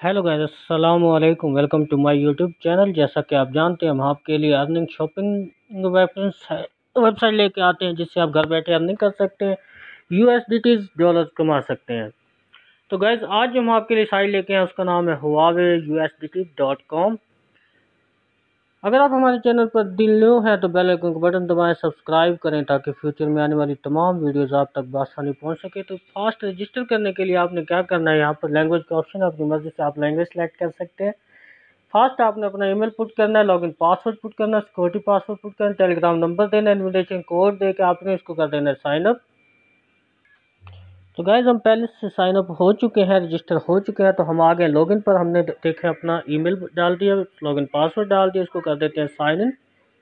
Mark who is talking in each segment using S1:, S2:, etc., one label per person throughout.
S1: Hello guys, अस्सलाम वालेकुम। Welcome to my YouTube channel. जैसा कि आप जानते हैं, हम आपके लिए अर्निंग शॉपिंग वेबसाइट लेके आते हैं जिससे आप घर बैठे अर्निंग कर सकते हैं, यूएसडीटीज डॉलर्स कमा सकते हैं। तो गाइस, आज जो हम आपके लिए साइट लेके हैं उसका नाम है huawei.usdt.com। अगर आप हमारे चैनल पर दिल न्यू है तो बेल आइकन का बटन दबाएं, सब्सक्राइब करें ताकि फ्यूचर में आने वाली तमाम वीडियोस आप तक बआसानी पहुंच सके। तो फास्ट रजिस्टर करने के लिए आपने क्या करना है, यहाँ पर लैंग्वेज का ऑप्शन है, अपनी मर्जी से आप लैंग्वेज सेलेक्ट कर सकते हैं। फास्ट आपने अपना ईमेल पुट करना है, लॉगिन पासवर्ड पुट करना है, सिक्योरिटी पासवर्ड पुट करना है, टेलीग्राम नंबर देना है, इन्विटेशन कोड दे के आपने इसको कर देना है साइन अप। तो गाइज, हम पहले से साइन अप हो चुके हैं, रजिस्टर हो चुके हैं। तो हम आ गए लॉगिन पर, हमने देखे अपना ईमेल डाल दिया, लॉगिन पासवर्ड डाल दिया, इसको कर देते हैं साइन इन।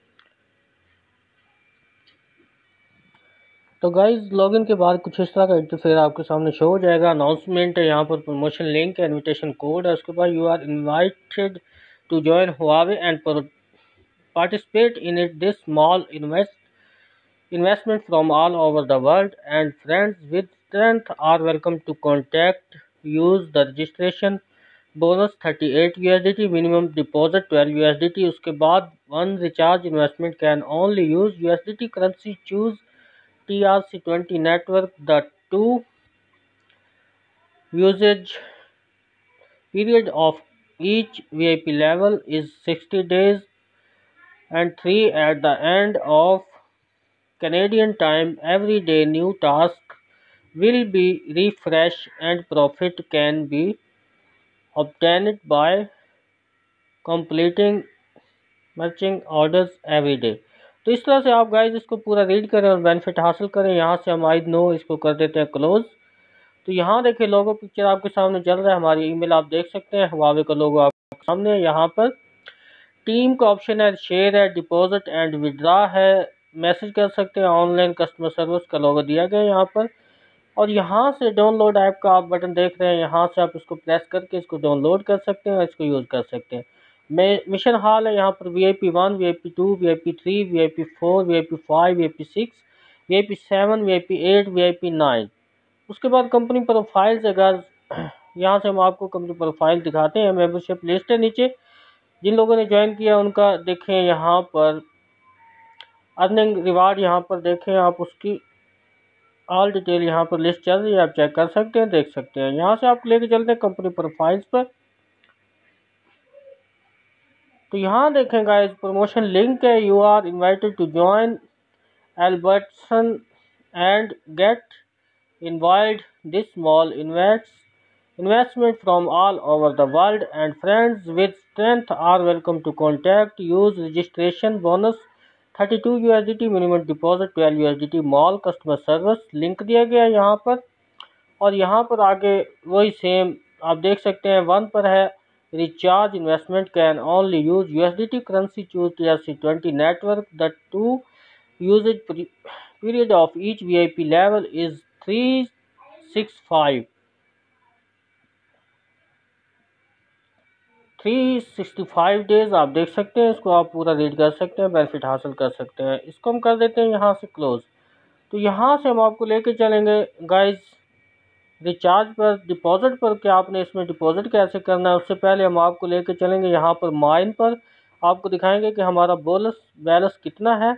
S1: तो गाइज, लॉगिन के बाद कुछ इस तरह का इंटरफेयर आपके सामने शो हो जाएगा। अनाउंसमेंट है, यहाँ पर प्रमोशन लिंक है, इन्विटेशन कोड है, उसके बाद you are invited to join Huawei and participate in it. This small investment from all over the world, and friends with strength are welcome to contact. Use the registration bonus 38 USDT, minimum deposit 12 USDT। उसके बाद one recharge investment can only use USDT currency। Choose TRC20 network। The two usage period of each VIP level is 60 days and 3 at the end of Canadian time. Every day new task will be refreshed and profit can be obtained by completing matching orders every day। तो इस तरह से आप guys इसको पूरा read करें और benefit हासिल करें। यहाँ से हम आई नो इसको कर देते हैं क्लोज। तो यहाँ देखिए, लोगो पिक्चर आपके सामने चल रहा है, हमारी ईमेल आप देख सकते हैं, हुआवे का लोगो आपके सामने है। यहाँ पर टीम का ऑप्शन है, शेयर है, डिपॉजिट एंड विड्रा है, मैसेज कर सकते हैं, ऑनलाइन कस्टमर सर्विस का लोगो दिया गया है यहाँ पर। और यहाँ से डाउनलोड ऐप का आप बटन देख रहे हैं, यहाँ से आप इसको प्रेस करके इसको डाउनलोड कर सकते हैं और इसको यूज़ कर सकते हैं। मिशन हॉल है, यहाँ पर VIP1, VIP2, VIP3, VIP4, VIP5, VIP6, VIP7, VIP8, VIP9। उसके बाद कंपनी प्रोफाइल्स, अगर यहाँ से हम आपको कंपनी प्रोफाइल दिखाते हैं, मेंबरशिप लिस्ट है नीचे, जिन लोगों ने ज्वाइन किया उनका देखें यहाँ पर अर्निंग रिवार्ड, यहाँ पर देखें आप उसकी ऑल डिटेल यहाँ पर लिस्ट चल रही है, आप चेक कर सकते हैं, देख सकते हैं। यहाँ से आप लेके चलते हैं कंपनी प्रोफाइल्स पर। तो यहाँ देखें गाइस, प्रमोशन लिंक है, you are invited to join Albertson and get invite this small investment from all over the world, and friends with strength are welcome to contact. Use registration bonus 32 USDT, minimum deposit 12 USDT, mall customer service link दिया गया है यहाँ पर। और यहाँ पर आगे वही सेम आप देख सकते हैं, वन पर है recharge investment can only use USDT currency. Choose TRC20 network. The two usages period of each VIP level is 365 days. आप देख सकते हैं, इसको आप पूरा रीड कर सकते हैं, बेनिफिट हासिल कर सकते हैं। इसको हम कर देते हैं यहाँ से क्लोज। तो यहाँ से हम आपको लेके चलेंगे गाइज रिचार्ज पर, डिपॉजिट पर, कि आपने इसमें डिपॉजिट कैसे करना है। उससे पहले हम आपको लेके चलेंगे यहाँ पर माइन पर, आपको दिखाएंगे कि हमारा बैलेंस कितना है।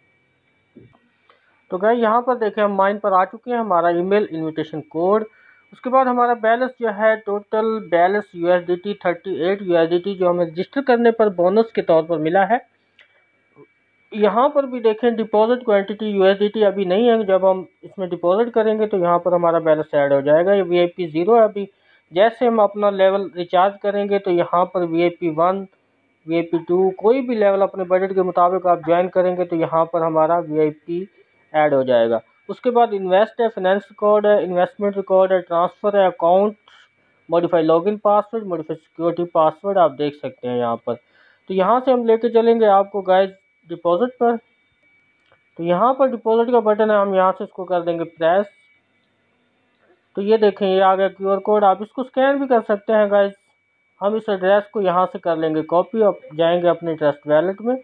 S1: तो गाइज, यहाँ पर देखें हम माइन पर आ चुके हैं, हमारा ईमेल, इनविटेशन कोड, उसके बाद हमारा बैलेंस जो है, टोटल बैलेंस USDT 38 USDT जो हमें रजिस्टर करने पर बोनस के तौर पर मिला है। यहाँ पर भी देखें डिपॉजिट क्वांटिटी USDT अभी नहीं है, जब हम इसमें डिपॉजिट करेंगे तो यहाँ पर हमारा बैलेंस ऐड हो जाएगा। ये VIP 0 है अभी। जैसे हम अपना लेवल रिचार्ज करेंगे तो यहाँ पर VIP1, VIP2, कोई भी लेवल अपने बजट के मुताबिक आप ज्वाइन करेंगे तो यहाँ पर हमारा VIP ऐड हो जाएगा। उसके बाद इन्वेस्ट है, फाइनेंस रिकॉर्ड है, इन्वेस्टमेंट रिकॉर्ड है, ट्रांसफ़र है, account, modify login password, modify security password, आप देख सकते हैं यहाँ पर। तो यहाँ से हम लेके चलेंगे आपको गाइस डिपॉजिट पर। तो यहाँ पर डिपॉजिट का बटन है, हम यहाँ से इसको कर देंगे प्रेस। तो ये देखें, ये आ गया QR कोड, आप इसको स्कैन भी कर सकते हैं गाइस। हम इस एड्रेस को यहाँ से कर लेंगे कॉपी और जाएंगे अपने ट्रस्ट वैलेट में।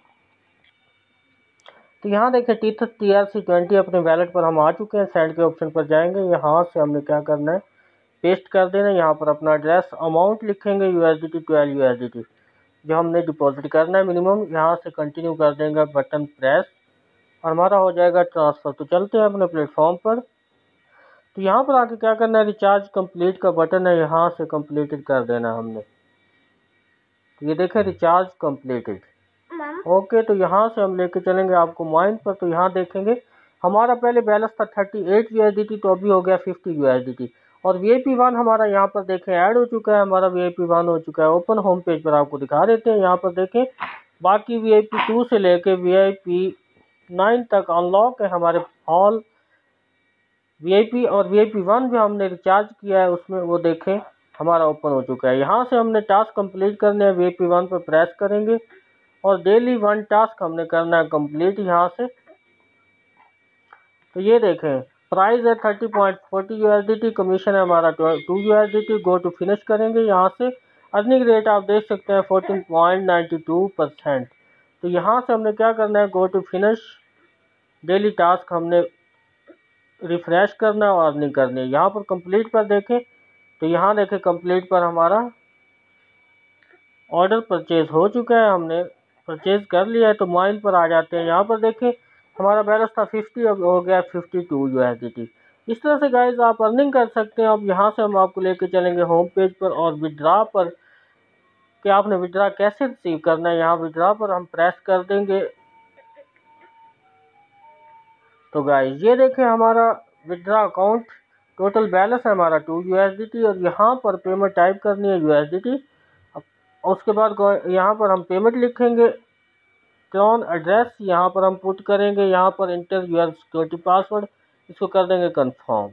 S1: तो यहाँ देखें TRC20 अपने वैलेट पर हम आ चुके हैं। सेंड के ऑप्शन पर जाएंगे, यहाँ से हमने क्या करना है, पेस्ट कर देना। यहाँ पर अपना एड्रेस, अमाउंट लिखेंगे USDT 12 USDT जो हमने डिपॉजिट करना है मिनिमम। यहाँ से कंटिन्यू कर देंगे बटन प्रेस और हमारा हो जाएगा ट्रांसफ़र। तो चलते हैं अपने प्लेटफॉर्म पर। तो यहाँ पर आके क्या करना है, रिचार्ज कंप्लीट का बटन है, यहाँ से कंप्लीटेड कर देना हमने। तो ये देखें रिचार्ज कंप्लीटेड। ओके, तो यहाँ से हम लेके चलेंगे आपको माइन पर। तो यहाँ देखेंगे हमारा पहले बैलेंस था 38 USDT, तो अभी हो गया 50 USDT। और VIP1 हमारा यहाँ पर देखें ऐड हो चुका है, हमारा VIP1 हो चुका है। ओपन होम पेज पर आपको दिखा देते हैं। यहाँ पर देखें बाकी VIP2 से लेके VIP9 तक अनलॉक है हमारे ऑल VIP। और VIP1 जो हमने रिचार्ज किया है उसमें वो देखें हमारा ओपन हो चुका है। यहाँ से हमने टास्क कंप्लीट करने हैं, VIP1 पर प्रेस करेंगे और डेली 1 टास्क हमने करना है कंप्लीट यहाँ से। तो ये देखें प्राइस है 30.40 USDT, कमीशन है हमारा 2 USDT। गो टू फिनिश करेंगे यहाँ से। अर्निंग रेट आप देख सकते हैं 14.92%। तो यहाँ से हमने क्या करना है, go to finish daily task हमने रिफ्रेश करना है और अर्निंग करनी है। यहाँ पर कंप्लीट पर देखें तो यहाँ देखें कंप्लीट पर हमारा ऑर्डर परचेज हो चुका है, हमने परचेज कर लिया है। तो माइन पर आ जाते हैं। यहाँ पर देखें हमारा बैलेंस था 50, अब हो गया 52 USDT। इस तरह से गाइज आप अर्निंग कर सकते हैं। अब यहाँ से हम आपको लेके चलेंगे होम पेज पर और विड्रा पर कि आपने विड्रा कैसे रिसीव करना है। यहाँ विड्रा पर हम प्रेस कर देंगे। तो गाइज ये देखें हमारा विड्रा अकाउंट टोटल बैलेंस है हमारा 2 USDT और यहाँ पर पेमेंट टाइप करनी है USDT। उसके बाद यहाँ पर हम पेमेंट लिखेंगे, टर्न एड्रेस यहाँ पर हम पुट करेंगे, यहाँ पर इंटर यूर सिक्योरिटी पासवर्ड, इसको कर देंगे कंफर्म।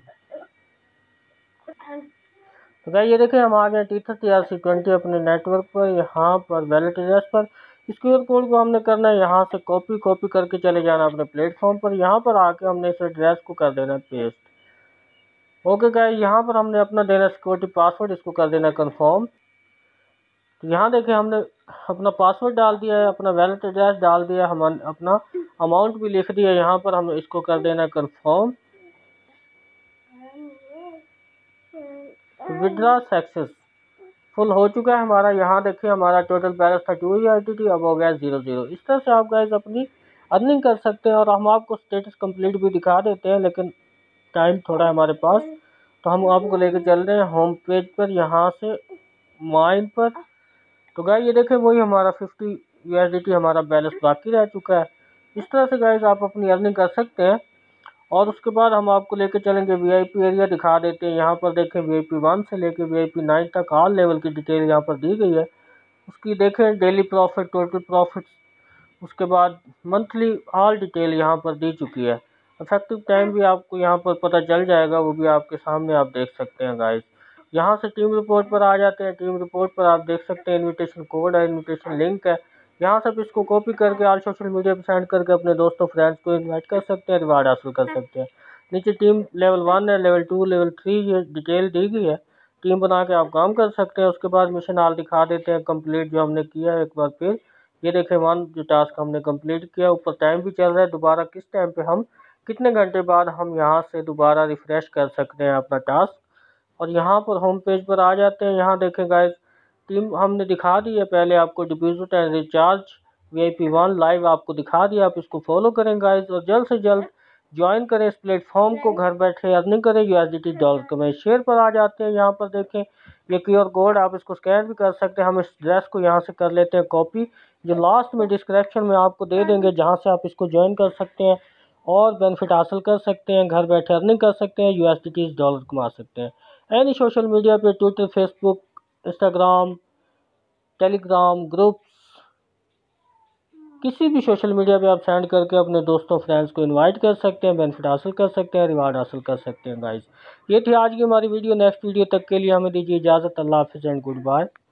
S1: तो गाइस ये देखें हम आ गए T30RC20 अपने नेटवर्क पर। यहाँ पर वैलेट एड्रेस पर इस QR कोड को हमने करना है यहाँ से कॉपी करके चले जाना अपने प्लेटफॉर्म पर। यहाँ पर आके हमने इस एड्रेस को कर देना पेस्ट। ओके गाइस यहाँ पर हमने अपना देना सिक्योरिटी पासवर्ड, इसको कर देना कंफर्म। तो यहाँ देखें हमने अपना पासवर्ड डाल दिया है, अपना वैलेट एड्रेस डाल दिया, हम अपना अमाउंट भी लिख दिया। यहाँ पर हम इसको कर देना कंफर्म। विड्रॉ सक्सेसफुल हो चुका है हमारा। यहाँ देखिए हमारा टोटल बैलेंस था 2 USDT, अब हो गया 00। इस तरह से आप गाइस अपनी अर्निंग कर सकते हैं। और हम आपको स्टेटस कंप्लीट भी दिखा देते हैं, लेकिन टाइम थोड़ा है हमारे पास, तो हम आपको लेकर चल रहे हैं होम पेज पर, यहाँ से माइन पर। तो गाइस ये देखें वही हमारा 50 USDT हमारा बैलेंस बाकी रह चुका है। इस तरह से गाइस आप अपनी अर्निंग कर सकते हैं। और उसके बाद हम आपको लेकर चलेंगे VIP एरिया दिखा देते हैं। यहाँ पर देखें VIP1 से लेकर VIP9 तक ऑल लेवल की डिटेल यहाँ पर दी गई है। उसकी देखें डेली प्रॉफिट, टोटल प्रॉफिट, उसके बाद मंथली ऑल डिटेल यहाँ पर दी चुकी है। इफेक्टिव टाइम भी आपको यहाँ पर पता चल जाएगा, वो भी आपके सामने आप देख सकते हैं गाइस। यहाँ से टीम रिपोर्ट पर आ जाते हैं। टीम रिपोर्ट पर आप देख सकते हैं इन्विटेशन कोड है, इन्विटेशन लिंक है। यहाँ से इसको कॉपी करके ऑल सोशल मीडिया पर सेंड करके अपने दोस्तों फ्रेंड्स को इनवाइट कर सकते हैं, रिवार्ड हासिल कर सकते हैं। नीचे टीम लेवल 1 है, लेवल 2, लेवल 3 ये डिटेल दी गई है। टीम बना के आप काम कर सकते हैं। उसके बाद मिशन ऑल दिखा देते हैं कंप्लीट जो हमने किया है। एक बार फिर ये देखें 1 जो टास्क हमने कंप्लीट किया, ऊपर टाइम भी चल रहा है। दोबारा किस टाइम पे हम कितने घंटे बाद हम यहाँ से दोबारा रिफ्रेश कर सकते हैं अपना टास्क। और यहाँ पर होम पेज पर आ जाते हैं। यहाँ देखें गाइस टीम हमने दिखा दी है पहले आपको, deposit and recharge VIP1 live आपको दिखा दिया। आप इसको फॉलो करें गाइस और जल्द से जल्द ज्वाइन करें इस प्लेटफॉर्म को, घर बैठे अर्निंग करें USDT डॉलर में। शेयर पर आ जाते हैं। यहाँ पर देखें ये QR कोड आप इसको स्कैन भी कर सकते हैं। हम इस ड्रेस को यहाँ से कर लेते हैं कॉपी, जो लास्ट में डिस्क्रिप्शन में आपको दे देंगे, जहाँ से आप इसको ज्वाइन कर सकते हैं और बेनिफिट हासिल कर सकते हैं। घर बैठे अर्निंग कर सकते हैं, USDT डॉलर कमा सकते हैं। एनी सोशल मीडिया पे Twitter, Facebook, Instagram, Telegram groups, किसी भी सोशल मीडिया पे आप सेंड करके अपने दोस्तों फ्रेंड्स को इनवाइट कर सकते हैं, बेनिफिट हासिल कर सकते हैं, रिवार्ड हासिल कर सकते हैं गाइस। ये थी आज की हमारी वीडियो। नेक्स्ट वीडियो तक के लिए हमें दीजिए इजाज़त। अल्लाह हाफिज़ एंड गुड बाय।